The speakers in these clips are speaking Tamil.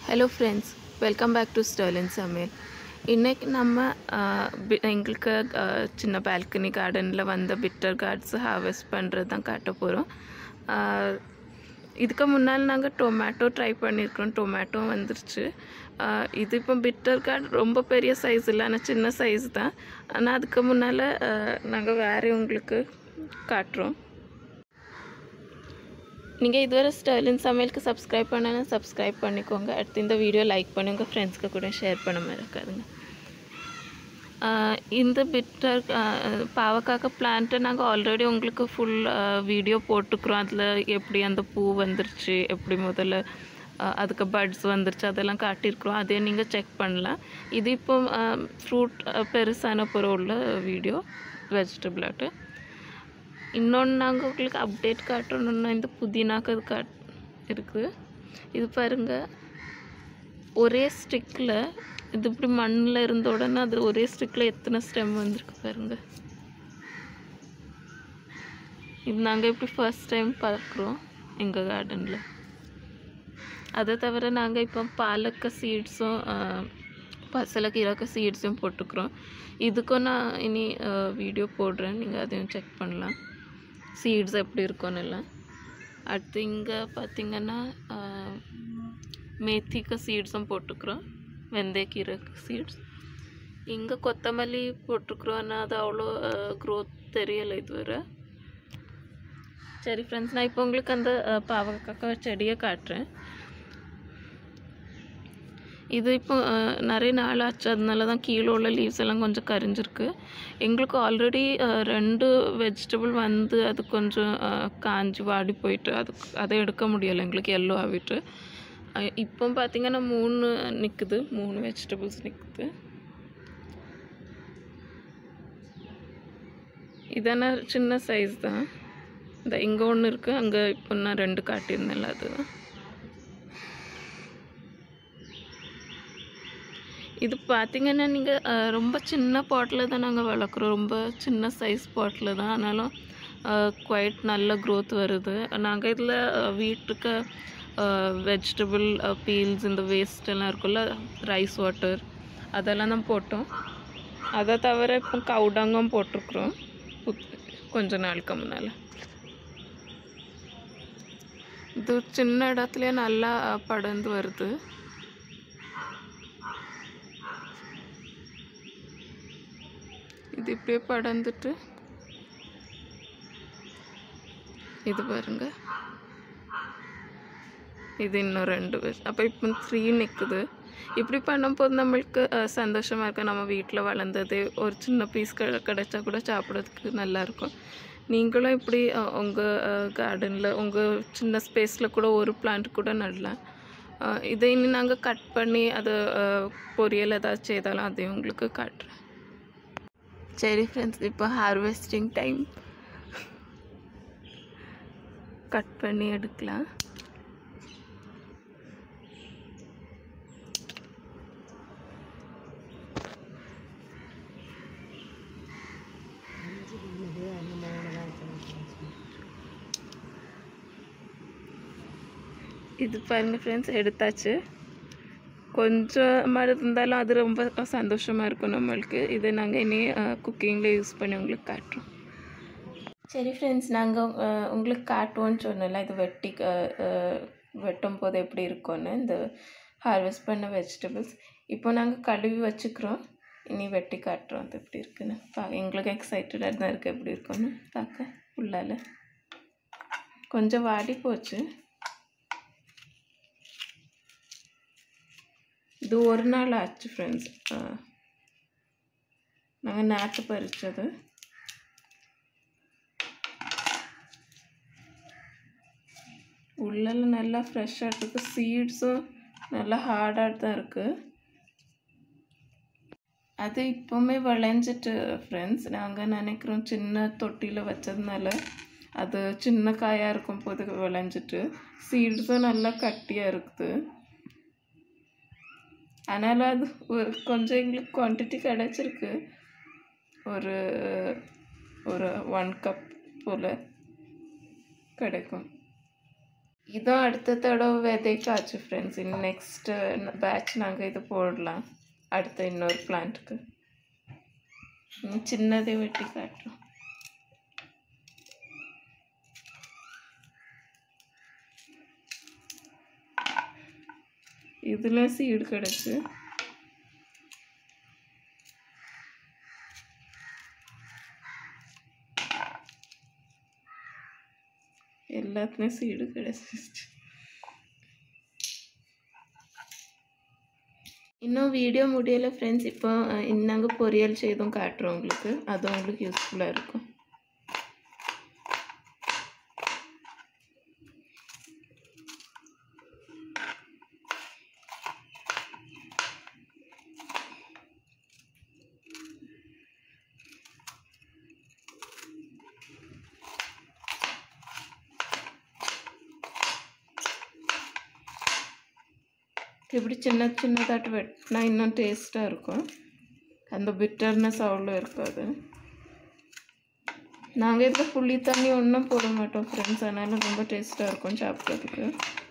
Hello friends, welcome back to Sterlin Samayal. இன்னைக்கு நம்ம எங்களுக்கு சின்ன பால்கனி கார்டனில் வந்த பிட்டர் கார்ட்ஸ் ஹார்வெஸ்ட் பண்ணுறது தான் காட்ட போகிறோம். இதுக்கு முன்னால் நாங்கள் டொமேட்டோ ட்ரை பண்ணியிருக்கிறோம். டொமேட்டோ வந்துருச்சு. இது இப்போ பிட்டர் கார்ட் ரொம்ப பெரிய சைஸ் இல்லை, ஆனால் சின்ன சைஸ் தான். ஆனால் அதுக்கு முன்னால் நாங்கள் வேறு உங்களுக்கு காட்டுறோம். நீங்கள் இதுவரை ஸ்டர்லின் சமையலுக்கு சப்ஸ்கிரைப் பண்ணனா சப்ஸ்கிரைப் பண்ணிக்கோங்க. அடுத்து இந்த வீடியோ லைக் பண்ணி உங்கள் ஃப்ரெண்ட்ஸ்க்கு கூட ஷேர் பண்ண மறக்காதுங்க. இந்த பிட்டர் பாவக்காய் பிளான்ட்டை நாங்கள் ஆல்ரெடி உங்களுக்கு ஃபுல் வீடியோ போட்டுக்கிறோம். அதில் எப்படி அந்த பூ வந்துருச்சு, எப்படி முதல்ல அதுக்கு பட்ஸ் வந்துருச்சு, அதெல்லாம் காட்டியிருக்கிறோம். அதே நீங்கள் செக் பண்ணலாம். இது இப்போ ஃப்ரூட் பெருசான பிறகு உள்ள வீடியோ வெஜிடபிள் ஆட்டு. இன்னொன்று நாங்கள் உங்களுக்கு அப்டேட் காட்டணுன்னா இந்த புதினாக்கு அது இருக்குது. இது பாருங்கள், ஒரே ஸ்டிக்கில் இது இப்படி மண்ணில் இருந்த உடனே அது ஒரே ஸ்டிக்கில் எத்தனை ஸ்டெம் வந்திருக்கு பாருங்கள். இது நாங்கள் இப்படி ஃபர்ஸ்ட் டைம் பார்க்குறோம் எங்கள் கார்டனில். அதை தவிர நாங்கள் இப்போ பாலக்க சீட்ஸும் பசலக்கீரைக்க சீட்ஸும் போட்டுக்கிறோம். இதுக்கும் நான் இனி வீடியோ போடுறேன், நீங்கள் அதையும் செக் பண்ணலாம். சீட்ஸ் எப்படி இருக்கும்னு எல்லாம். அடுத்து இங்கே பார்த்திங்கன்னா மேத்திக்க சீட்ஸும் போட்டுக்கிறோம், வெந்தயக்கீரை சீட்ஸ். இங்கே கொத்தமல்லி போட்டுக்கிறோம், ஆனால் அது அவ்வளோ க்ரோத் தெரியலை இதுவரை. சரி ஃப்ரெண்ட்ஸ், நான் இப்போ உங்களுக்கு அந்த பாவக்காய் செடியை காட்டுறேன். இது இப்போ நிறைய நாள் ஆச்சு, அதனால தான் கீழே உள்ள லீவ்ஸ் எல்லாம் கொஞ்சம் கரிஞ்சிருக்கு. எங்களுக்கு ஆல்ரெடி 2 வெஜிடபிள் வந்து அது கொஞ்சம் காஞ்சி வாடி போயிட்டு அதை எடுக்க முடியலை எங்களுக்கு, எல்லோ ஆகிட்டு. இப்போ பார்த்திங்கன்னா 3 நிற்குது, 3 வெஜிடபிள்ஸ் நிற்குது. இதனா சின்ன சைஸ் தான். இந்த இங்கே ஒன்று இருக்குது, அங்கே இப்போ நான் 2 காட்டியிருந்தேன்ல அதுதான். இது பார்த்திங்கன்னா நீங்கள் ரொம்ப சின்ன பாட்டில் தான் நாங்கள் வளர்க்குறோம், ரொம்ப சின்ன சைஸ் பாட்டில் தான். ஆனாலும் குவைட் நல்ல க்ரோத் வருது. நாங்கள் இதில் வீட்டுக்கு வெஜிடபிள் பீல்ஸ், இந்த வேஸ்ட் எல்லாம் இருக்குல்ல, ரைஸ் வாட்டர் அதெல்லாம் தான் போட்டோம். அதை தவிர இப்போ கவுடங்கும் போட்டிருக்குறோம் கொஞ்ச நாளுக்கு முன்னால். இது சின்ன இடத்துலையே நல்லா படர்ந்து வருது. இது இப்படியே படர்ந்துட்டு இது பாருங்க, இது இன்னும் 2 பேர். அப்போ இப்போ 3 நிற்குது. இப்படி பண்ணும்போது நம்மளுக்கு சந்தோஷமாக இருக்கும். நம்ம வீட்டில் வளர்ந்தது ஒரு சின்ன பீஸ் கிடைச்சா கூட சாப்பிட்றதுக்கு நல்லாயிருக்கும். நீங்களும் இப்படி உங்கள் கார்டனில் உங்கள் சின்ன ஸ்பேஸில் கூட ஒரு பிளான்ட் கூட நடலாம். இதை இனி நாங்கள் கட் பண்ணி அதை பொரியல் ஏதாச்சும் செய்தாலும் அதையும் உங்களுக்கு காட்டுறேன். சரி ஃப்ரெண்ட்ஸ், இப்போ ஹார்வெஸ்டிங் டைம். கட் பண்ணி எடுக்கலாம். இது பாருங்கள் ஃப்ரெண்ட்ஸ், எடுத்தாச்சு. கொஞ்சம் மாதிரி இருந்தாலும் அது ரொம்ப சந்தோஷமாக இருக்கும் நம்மளுக்கு. இதை நாங்கள் இனி குக்கிங்கில் யூஸ் பண்ணி உங்களுக்கு காட்டுறோம். சரி ஃப்ரெண்ட்ஸ், நாங்கள் உங்களுக்கு காட்டுவோன்னு சொன்னல, இது வெட்டும் போது எப்படி இருக்கும்னு இந்த ஹார்வெஸ்ட் பண்ண வெஜிடபிள்ஸ். இப்போ நாங்கள் கழுவி வச்சுக்கிறோம், இனி வெட்டி காட்டுறோம் அது எப்படி இருக்குன்னு. எங்களுக்கு எக்ஸைட்டடாக தான் இருக்குது எப்படி இருக்குன்னு பார்க்க. உள்ளால் கொஞ்சம் வாடி போச்சு. இது ஒரு நாள் ஆச்சு ஃப்ரெண்ட்ஸ், நாங்கள் நேற்று பறித்தது. உள்ளெல்லாம் நல்லா ஃப்ரெஷ்ஷாக இருக்குது, சீட்ஸும் நல்லா ஹார்டாக தான் இருக்குது. அது இப்போவுமே விளைஞ்சிட்டு ஃப்ரெண்ட்ஸ். நாங்கள் நினைக்கிறோம் சின்ன தொட்டியில் வச்சதுனால அது சின்ன காயாக இருக்கும் போது விளைஞ்சிட்டு, சீட்ஸும் நல்லா கட்டியாக இருக்குது. அதனால் அது கொஞ்சம் எங்களுக்கு குவான்டிட்டி கிடச்சிருக்கு. ஒரு 1 கப் போல் கிடைக்கும். இதுவும் அடுத்த தடவை விதைக்காச்சு ஃப்ரெண்ட்ஸ். நெக்ஸ்ட் பேட்ச் நாங்கள் இது போடலாம் அடுத்த இன்னொரு பிளான்ட்டுக்கு. சின்னதே வெட்டி காட்டுறோம். இதுல சீடு கிடச்சு. எல்லாத்துலேயும் சீடு கிடச்சிச்சு. இன்னும் வீடியோ முடியலை ஃப்ரெண்ட்ஸ். இப்போ நாங்கள் பொரியல் செய்தும் காட்டுறோம் உங்களுக்கு. அது உங்களுக்கு யூஸ்ஃபுல்லாக இருக்கும். இப்படி சின்னதாட்டு வெட்டினா இன்னும் டேஸ்ட்டாக இருக்கும். அந்த பிட்டர்னஸ் அவ்வளோ இருக்காது. நாங்கள் இதில் புளி தண்ணி ஒன்றும் போட மாட்டோம் ஃப்ரெண்ட்ஸ். அதனால் ரொம்ப டேஸ்ட்டாக இருக்கும் சாப்பிட்றதுக்கு.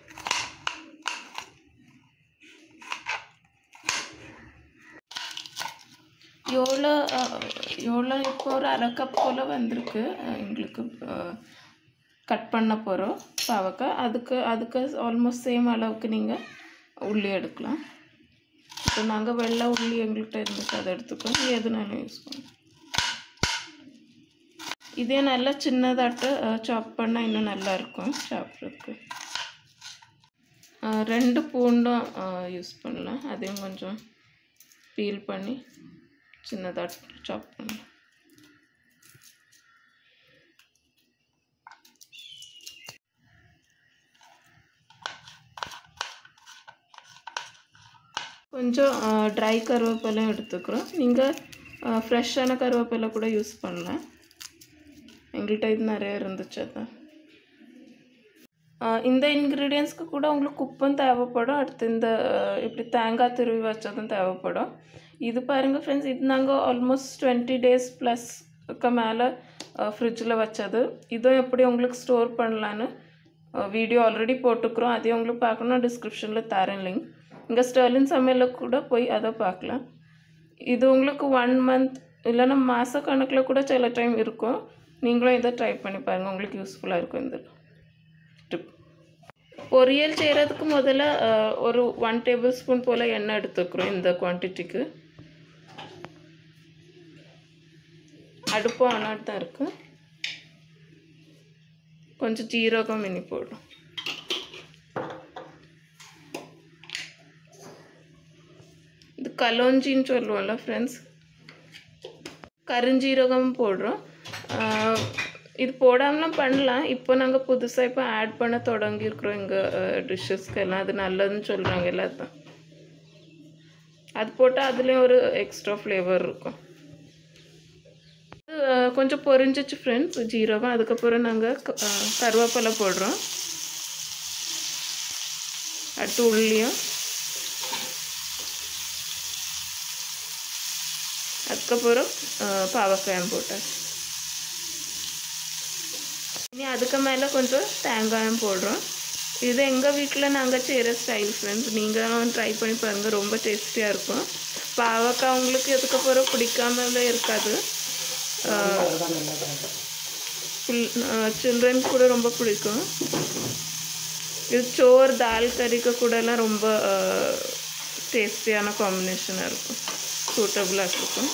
எவ்வளோ இப்போ ஒரு அரை கப் போல் வந்திருக்கு எங்களுக்கு. கட் பண்ண போகிறோம் பாவக்காய். அதுக்கு ஆல்மோஸ்ட் சேம் அளவுக்கு நீங்கள் உள்ளி எடுக்கலாம். இப்போ நாங்கள் வெள்ளை உள்ளி எங்கள்கிட்ட இருந்துச்சு, அதை எடுத்துக்கோங்க. எதுனாலும் யூஸ் பண்ணுவோம். இதே நல்லா சின்னதாட்டு சாப் பண்ணால் இன்னும் நல்லாயிருக்கும் சாப்பிட்றதுக்கு. 2 பூண்டும் யூஸ் பண்ணலாம். அதையும் கொஞ்சம் பீல் பண்ணி சின்னதாட்டு சாப் பண்ணலாம். கொஞ்சம் ட்ரை கருவேப்பிலையும் எடுத்துக்கிறோம். நீங்கள் ஃப்ரெஷ்ஷான கருவேப்பிலை கூட யூஸ் பண்ணலாம். எங்கள்கிட்ட இது நிறைய இருந்துச்சு. அதான் இந்த இன்க்ரீடியன்ஸ்க்கு கூட உங்களுக்கு உப்பும் தேவைப்படும். அடுத்து இந்த இப்படி தேங்காய் துருவி வச்சதும் தேவைப்படும். இது பாருங்கள் ஃப்ரெண்ட்ஸ், இது நாங்கள் ஆல்மோஸ்ட் 20 டேஸ் ப்ளஸ்க்கு மேலே ஃப்ரிட்ஜில் வச்சது. இதுவும் எப்படி உங்களுக்கு ஸ்டோர் பண்ணலான்னு வீடியோ ஆல்ரெடி போட்டுக்கிறோம். அதையும் உங்களுக்கு பார்க்கணும், டிஸ்கிரிப்ஷனில் தரேன் லிங்க். இங்கே ஸ்டெர்லின் சமையலில் கூட போய் அதை பார்க்கலாம். இது உங்களுக்கு 1 மந்த் இல்லைன்னா மாத கணக்கில் கூட சில டைம் இருக்கும். நீங்களும் இதை ட்ரை பண்ணி பாருங்கள், உங்களுக்கு யூஸ்ஃபுல்லாக இருக்கும் இந்த டிப். பொரியல் செய்கிறதுக்கு முதல்ல ஒரு 1 டேபிள் ஸ்பூன் போல் எண்ணெய் எடுத்துக்கிறோம். இந்த குவான்டிட்டிக்கு அடுப்பு ஆனாட்டு தான் இருக்குது. கொஞ்சம் ஜீரகம் இனி போடும். இது கலோஞ்சின்னு சொல்லுவோம்ல ஃப்ரெண்ட்ஸ், கருஞ்சீரகம் போடுறோம். இது போடாமலாம் பண்ணலாம். இப்போ நாங்கள் புதுசாக இப்போ ஆட் பண்ண தொடங்கியிருக்கிறோம் எங்கள் டிஷ்ஷஸ்க்கு எல்லாம். அது நல்லதுன்னு சொல்கிறாங்க எல்லாத்தான். அது போட்டால் அதுலேயும் ஒரு எக்ஸ்ட்ரா ஃப்ளேவர் இருக்கும். கொஞ்சம் பொரிஞ்சிச்சு ஃப்ரெண்ட்ஸ் ஜீரகம். அதுக்கப்புறம் நாங்கள் கருவேப்பிலை போடுறோம். அடுத்து உள்ளியும், அதுக்கப்புறம் பாவக்காயம் போட்டேன். இனி அதுக்கு மேலே கொஞ்சம் தேங்காயம் போடுறோம். இது எங்கள் வீட்டில் நாங்கள் செய்கிற ஸ்டைல் ஃப்ரெண்ட்ஸ். நீங்களும் ட்ரை பண்ணி பாருங்கள், ரொம்ப டேஸ்டியாக இருக்கும். பாவக்காய் உங்களுக்கு அதுக்கப்புறம் பிடிக்காமலே இருக்காது. சில்ட்ரன்ஸ் கூட ரொம்ப பிடிக்கும். இது சோறு தால் கறிக்கு கூடலாம் ரொம்ப டேஸ்டியான காம்பினேஷனாக இருக்கும், சூட்டபுளாக இருக்கும்.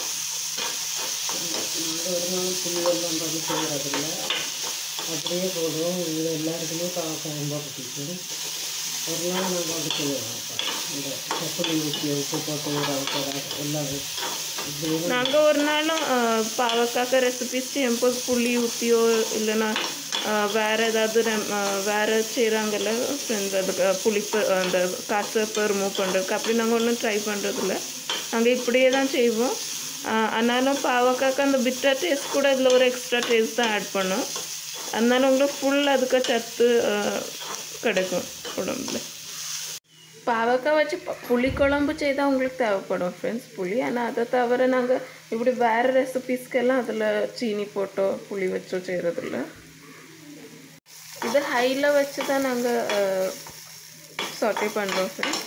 அப்படியே போடுவோம். இது எல்லாருக்குமே பாவக்காய் ரொம்ப பிடிக்கும். ஒரு நாள் நான் போட்டு செய்வேன். இந்த சப்புளி ஊற்றி உப்பு போட்டு எல்லாம் நாங்கள் ஒரு நாளும் பாவக்காய் ரெசிபிஸ் செய்யும்போது புளி ஊற்றியோ இல்லைன்னா வேறு ஏதாவது வேறு செய்கிறாங்கல்ல ஃப்ரெண்ட்ஸ், அதுக்கு புளிப்பு அந்த காசப்பை ரிமூவ் பண்ணுறதுக்கு அப்படி நாங்கள் ஒன்றும் ட்ரை பண்ணுறதில்ல. நாங்கள் இப்படியே தான் செய்வோம். ஆனாலும் பாவக்காய்க்கு அந்த பிட்டர் டேஸ்ட் கூட இதில் ஒரு எக்ஸ்ட்ரா டேஸ்ட் தான் ஆட் பண்ணோம். அதனால உங்களுக்கு ஃபுல் அதுக்கு சத்து கிடைக்கும் உடம்புல. பாவக்காய் வச்சு புளிக்குழம்பு செய்தால் உங்களுக்கு தேவைப்படும் ஃப்ரெண்ட்ஸ் புளி. ஆனால் அதை தவிர நாங்கள் இப்படி வேறு ரெசிபீஸ்க்கெல்லாம் அதில் சீனி போட்டோ புளி வச்சோ செய்கிறதில்ல. இது ஹையில் வச்சு தான் நாங்கள் சாட்டே பண்ணுறோம் ஃப்ரெண்ட்ஸ்.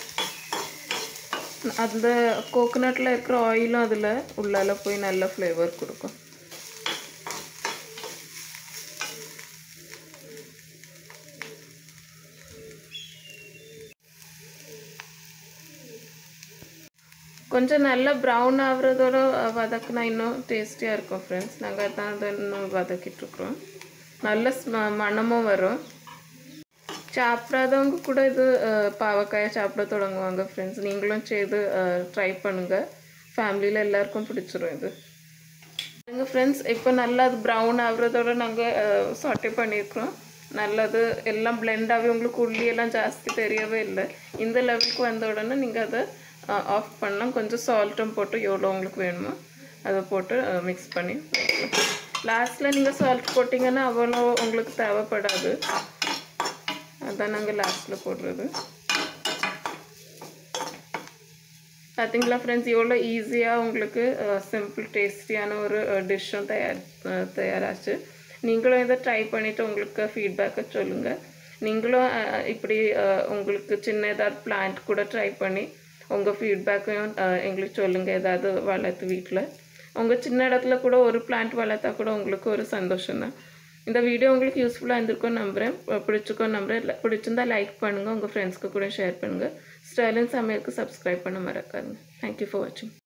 அந்த கோகோனட்டில் இருக்கிற ஆயிலும் அதில் உள்ளால போய் நல்ல ஃப்ளேவர் கொடுக்கும். கொஞ்சம் நல்லா ப்ரௌன் ஆகுறதோட வதக்குனா இன்னும் டேஸ்டியாக இருக்கும் ஃப்ரெண்ட்ஸ். நாங்கள் அதான் அதை இன்னும் வதக்கிட்டுருக்குறோம். நல்ல மணமும் வரும். சாப்பிடாதவங்க கூட இது பாவக்காயை சாப்பிட தொடங்குவாங்க ஃப்ரெண்ட்ஸ். நீங்களும் செய்து ட்ரை பண்ணுங்கள். ஃபேமிலியில் எல்லாருக்கும் பிடிச்சிரும் இது. எங்கள் ஃப்ரெண்ட்ஸ் இப்போ நல்லா அது ப்ரௌன் ஆகுறதோட நாங்கள் சாட்டே பண்ணியிருக்கிறோம். நல்லது எல்லாம் பிளெண்டாகவே உங்களுக்கு உள்ளியெல்லாம் ஜாஸ்தி தெரியவே இல்லை. இந்த லெவலுக்கு வந்த உடனே நீங்கள் அதை ஆஃப் பண்ணலாம். கொஞ்சம் சால்ட்டும் போட்டு எவ்வளோ உங்களுக்கு வேணுமோ அதை போட்டு மிக்ஸ் பண்ணி லாஸ்ட்டில் நீங்கள் சால்ட் போட்டிங்கன்னா அவ்வளோ உங்களுக்கு தேவைப்படாது. அதான் நாங்கள் லாஸ்ட்டில் போடுறது. பார்த்தீங்களா ஃப்ரெண்ட்ஸ், எவ்வளோ ஈஸியாக உங்களுக்கு சிம்பிள் டேஸ்டியான ஒரு டிஷ்ஷும் தயாராச்சு. நீங்களும் இதை ட்ரை பண்ணிவிட்டு உங்களுக்கு ஃபீட்பேக்கை சொல்லுங்கள். நீங்களும் இப்படி உங்களுக்கு சின்ன ஏதாவது பிளான்ட் கூட ட்ரை பண்ணி உங்கள் ஃபீட்பேக்கையும் எங்களுக்கு சொல்லுங்கள். ஏதாவது வளர்த்து வீட்டில் உங்கள் சின்ன இடத்துல கூட ஒரு பிளான்ட் வளர்த்தா கூட உங்களுக்கு ஒரு சந்தோஷம் தான். இந்த வீடியோ உங்களுக்கு யூஸ்ஃபுல்லாக இருந்திருக்கும்னு நம்புகிறேன். பிடிச்சிருக்கோன்னு நம்புகிறேன். பிடிச்சிருந்தா லைக் பண்ணுங்கள். உங்கள் ஃப்ரெண்ட்ஸ்க்கு கூட ஷேர் பண்ணுங்கள். ஸ்டெர்லின் சமையலுக்கு சப்ஸ்கிரைப் பண்ண மறக்காதுங்க. தேங்க்யூ ஃபார் வாட்சிங்.